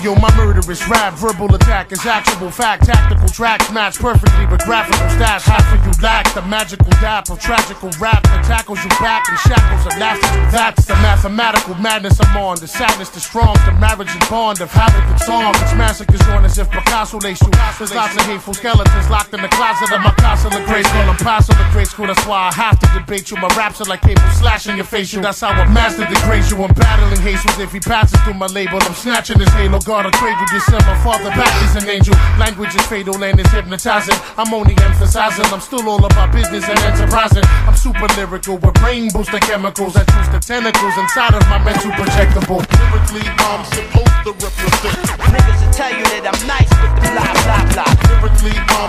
Yo, my murderous rap, verbal attack is actual fact. Tactical tracks match perfectly with graphical stats. Half of you lack the magical dap of tragical rap that tackles you back in shackles of laughter. That's the mathematical madness I'm on. The sadness, the strong, the marriage and bond of havoc and song. It's massacres on as if Picasso lays you. There's lots of hateful skeletons locked in the closet of my castle of grade school. I'm past of the grade school, that's why I have to debate you. My raps are like cable slashing your facial. That's how a master degrades you. I'm battling Jesus. If he passes through my label, I'm snatching his halo. God, I trade you this, my father back is an angel. Language is fatal and it's hypnotizing. I'm only emphasizing, I'm still all about business and enterprising. I'm super lyrical with brain booster chemicals that choose the tentacles inside of my mental projectable. Lyrically, I'm supposed to represent. Niggas will tell you that I'm nice with the blah blah blah. Lyrically, I'm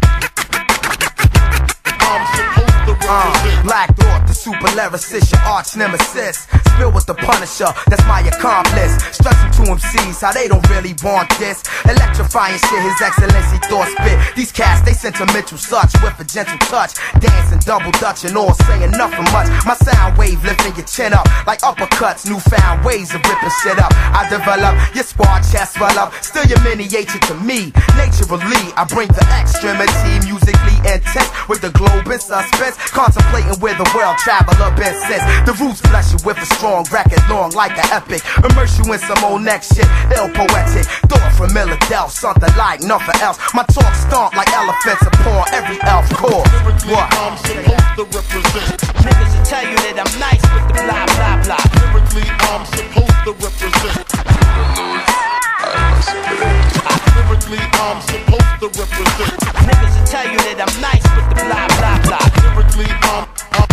supposed to represent. Black Thought, the super lyricist, your arch nemesis. Spill with the Punisher, that's my accomplice. Stressing to MCs how they don't really want this. Electrifying shit, His Excellency Thought spit. These cats, they sentimental such with a gentle touch. Dancing, double dutch and all saying nothing much. My sound wave lifting your chin up like uppercuts. Newfound ways of ripping shit up. I develop your spar chest swell up. Still your miniature to me. Naturally, I bring the extremity. Musically intense with the globe in suspense. Contemplating where the world traveler been since. The roots bless you with a strong record, long like an epic. Immerse you in some old next shit, ill poetic. Thought from Philadelphia, something like nothing else. My talk stomp like elephants upon every elf core. What? I'm supposed to represent. Niggas will tell you that I'm nice with the blah blah blah. Lyrically, I'm supposed to represent. Lyrically, I'm supposed to represent. Niggas will tell you that I'm nice with the blah blah blah. Lyrically, I'm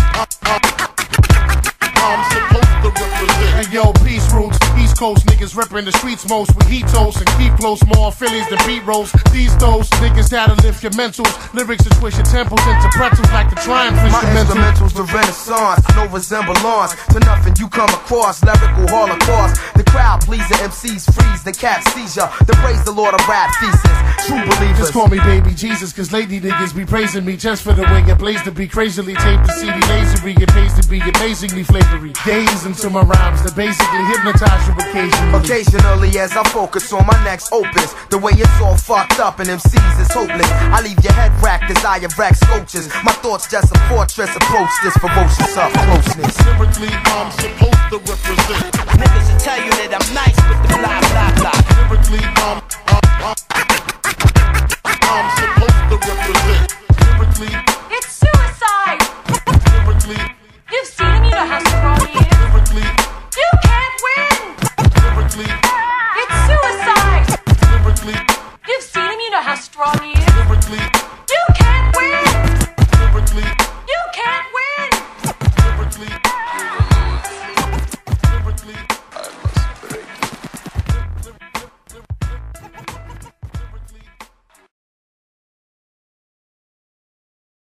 supposed to represent. Hey yo, peace roots. East Coast niggas ripping the streets most with heat toast and keep close. More Phillies than beat rolls. These those niggas that'll lift your mentals. Lyrics that twist your temples into pretzels like the Triumph My instrumentals, the Renaissance, no resemblance to nothing you come across. Lyrical holocaust. The crowd pleaser, MCs freeze, the cat seizure. The praise the Lord of rap thesis. True believers. Just call me baby Jesus, cause lately niggas be praising me just for the way it plays to be crazily taped to CD lasery. It pays to be amazingly flavory. Days into my rhymes that basically hypnotize you occasionally. Occasionally as I focus on my next opus. The way it's all fucked up and MCs is hopeless. I leave your head racked as I erect sculptures. My thoughts just a fortress. Approach this ferocious up closeness. Lyrically, I'm supposed to represent. Niggas will tell you that I'm nice with the blah blah blah. Lyrically, I'm